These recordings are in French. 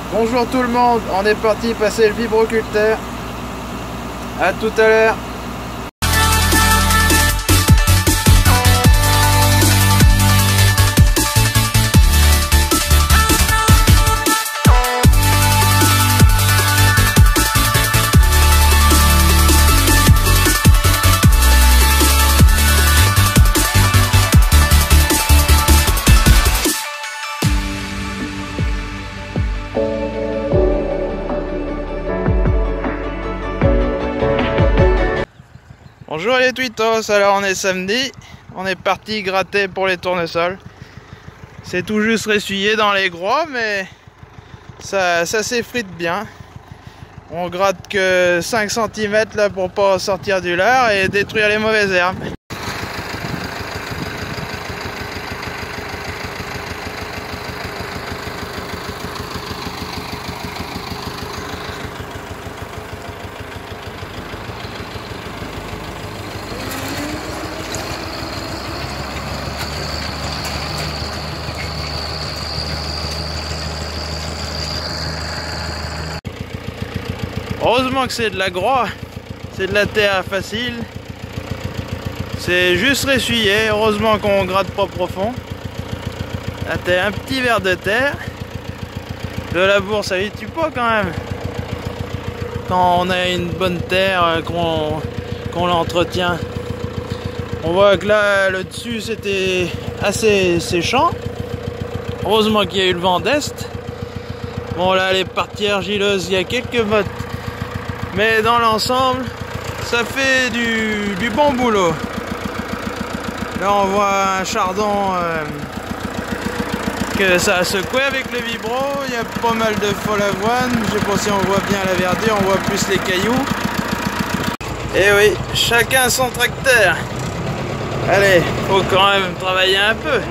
Bonjour tout le monde, on est parti passer le vibroculteur. À tout à l'heure. Bonjour les tweetos, alors on est samedi, on est parti gratter pour les tournesols. C'est tout juste ressuyé dans les gros, mais ça s'effrite bien. On gratte que 5 cm là pour pas sortir du lard et détruire les mauvaises herbes. Heureusement que c'est de la groie, c'est de la terre facile. C'est juste ressuyé, heureusement qu'on gratte pas profond. Là t'as un petit ver de terre. Le labour ça y tue pas quand même. Quand on a une bonne terre, qu'on l'entretient. On voit que là, le dessus c'était assez séchant. Heureusement qu'il y a eu le vent d'est. Bon là les parties argileuses, il y a quelques mottes. Mais dans l'ensemble, ça fait du bon boulot. Là on voit un chardon que ça a secoué avec le vibro. Il y a pas mal de fol avoine. Je sais pas si on voit bien la verdure, on voit plus les cailloux. Et oui, chacun son tracteur. Allez, faut quand même travailler un peu.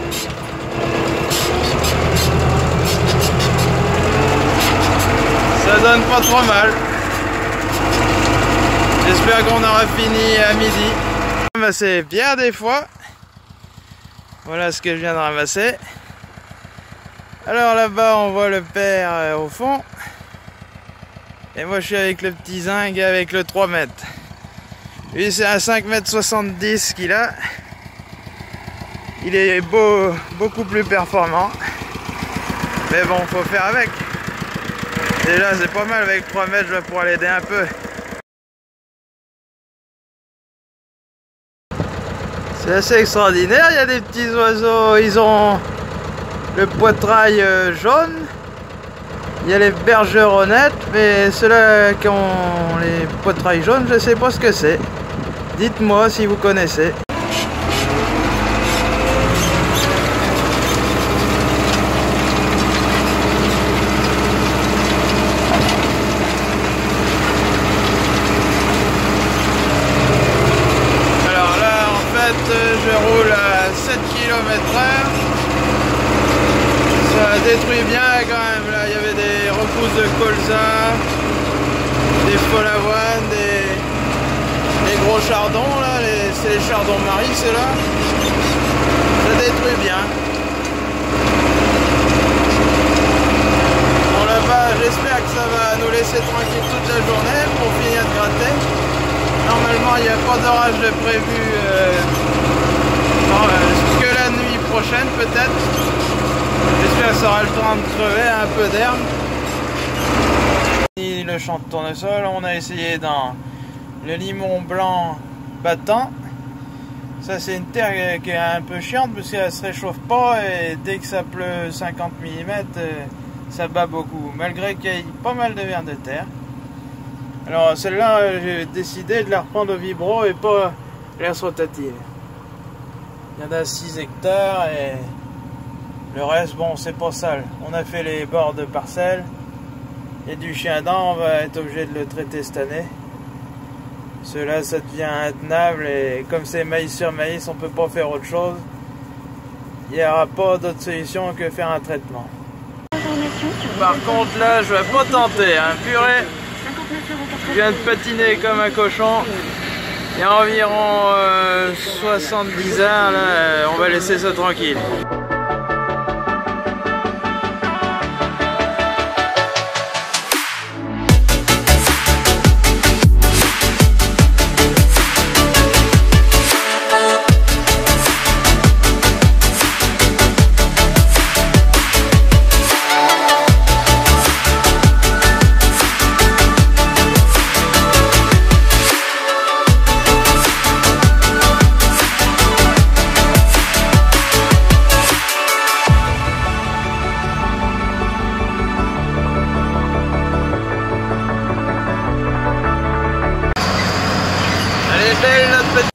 Ça donne pas trop mal. J'espère qu'on aura fini à midi. Ramasser bien des fois. Voilà ce que je viens de ramasser. Alors là-bas on voit le père au fond. Et moi je suis avec le petit zinc avec le 3 mètres. Lui c'est un 5,70 m qu'il a. Il est beaucoup plus performant. Mais bon, faut faire avec. Déjà c'est pas mal avec 3 mètres, je vais pouvoir l'aider un peu. C'est assez extraordinaire, il y a des petits oiseaux, ils ont le poitrail jaune. Il y a les bergeronnettes, mais ceux-là qui ont les poitrails jaunes, je ne sais pas ce que c'est. Dites-moi si vous connaissez. Je roule à 7 km/h. Ça détruit bien quand même. Là, il y avait des repousses de colza, des fol avoine, des gros chardons. Là, c'est les chardons Marie, c'est là. Ça détruit bien. Bon, là-bas, j'espère que ça va nous laisser tranquille toute la journée pour finir de gratter. Normalement, il n'y a pas d'orage de prévu. Que la nuit prochaine peut-être. J'espère que ça aura le temps de crever un peu d'herbe. Le champ de tournesol, on a essayé dans le limon blanc battant. Ça c'est une terre qui est un peu chiante parce qu'elle se réchauffe pas et dès que ça pleut 50 mm ça bat beaucoup. Malgré qu'il y ait pas mal de vers de terre. Alors celle-là j'ai décidé de la reprendre au vibro et pas l'herse rotative. Il y en a 6 hectares et le reste, bon, c'est pas sale. On a fait les bords de parcelles. Et du chien-dent, on va être obligé de le traiter cette année. Cela, ça devient intenable et comme c'est maïs sur maïs, on peut pas faire autre chose. Il n'y aura pas d'autre solution que faire un traitement. Par contre, là, je vais pas tenter, hein. Purée, je viens de patiner comme un cochon. Il y a environ 70 heures, là, on va laisser ça tranquille. belle notre petite...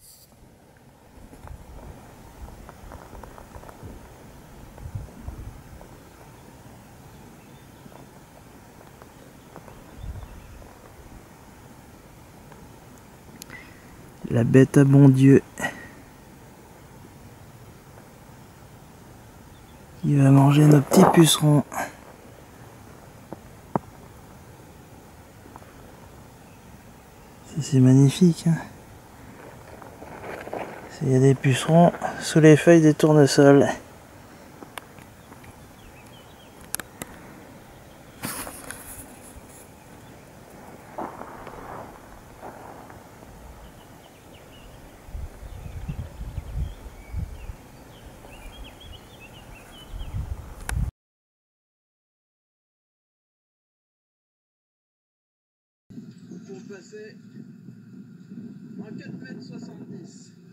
La bête à bon Dieu. Il va manger nos petits pucerons. C'est magnifique. Hein, il y a des pucerons sous les feuilles des tournesols. Pour passer en 4,70 m.